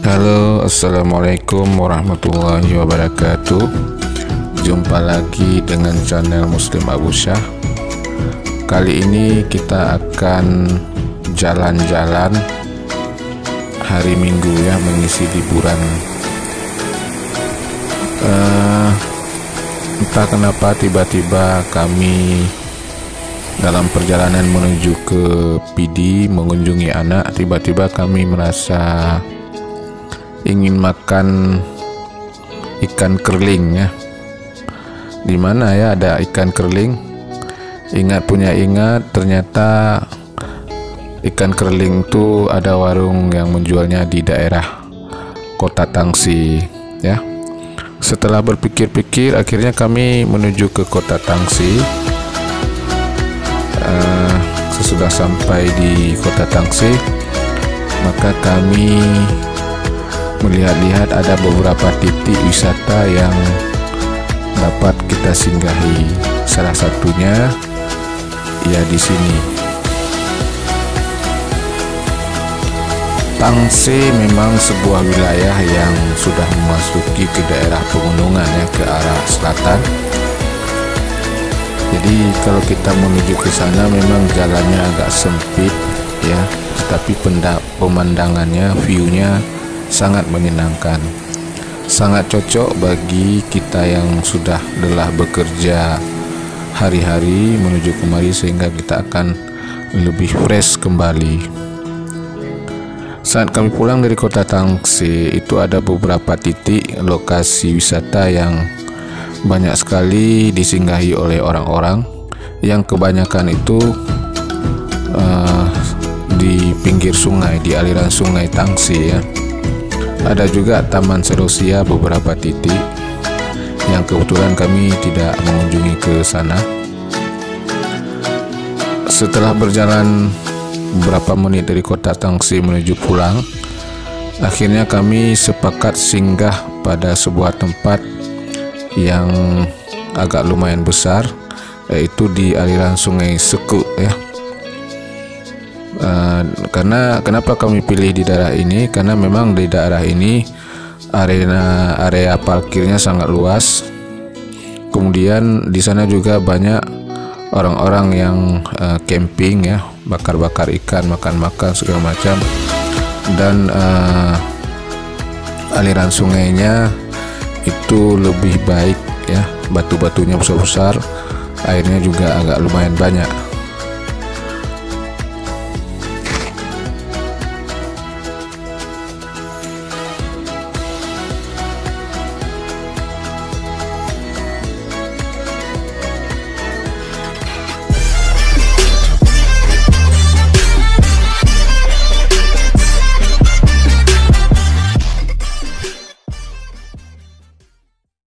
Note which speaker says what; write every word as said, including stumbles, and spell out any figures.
Speaker 1: Halo, assalamualaikum warahmatullahi wabarakatuh. Jumpa lagi dengan channel Muslim Abu Syah. Kali ini kita akan jalan-jalan hari Minggu ya, mengisi liburan. uh, Entah kenapa tiba-tiba kami dalam perjalanan menuju ke P D mengunjungi anak, tiba-tiba kami merasa ingin makan ikan kerling ya. Di mana ya ada ikan kerling? Ingat punya ingat, ternyata ikan kerling itu ada warung yang menjualnya di daerah Kota Tangsi ya. Setelah berpikir-pikir, akhirnya kami menuju ke Kota Tangsi. Uh, sesudah sampai di Kota Tangsi, maka kami melihat-lihat ada beberapa titik wisata yang dapat kita singgahi. Salah satunya ya di sini. Tangsi memang sebuah wilayah yang sudah memasuki ke daerah pegunungan ya, ke arah selatan. Jadi kalau kita menuju ke sana memang jalannya agak sempit ya, tetapi pemandangannya, view-nya sangat menyenangkan, sangat cocok bagi kita yang sudah lelah bekerja hari-hari menuju kemari, sehingga kita akan lebih fresh kembali. Saat kami pulang dari Kota Tangsi itu ada beberapa titik lokasi wisata yang banyak sekali disinggahi oleh orang-orang, yang kebanyakan itu uh, di pinggir sungai, di aliran sungai Tangsi ya. Ada juga Taman Serosia beberapa titik yang kebetulan kami tidak mengunjungi ke sana. Setelah berjalan beberapa menit dari Kota Tangsi menuju pulang, akhirnya kami sepakat singgah pada sebuah tempat yang agak lumayan besar, yaitu di aliran Sungai Sekuk ya. Uh, karena kenapa kami pilih di daerah ini? Karena memang di daerah ini arena area parkirnya sangat luas. Kemudian di sana juga banyak orang-orang yang uh, camping ya, bakar-bakar ikan, makan-makan segala macam. Dan uh, aliran sungainya itu lebih baik ya, batu-batunya besar-besar, airnya juga agak lumayan banyak.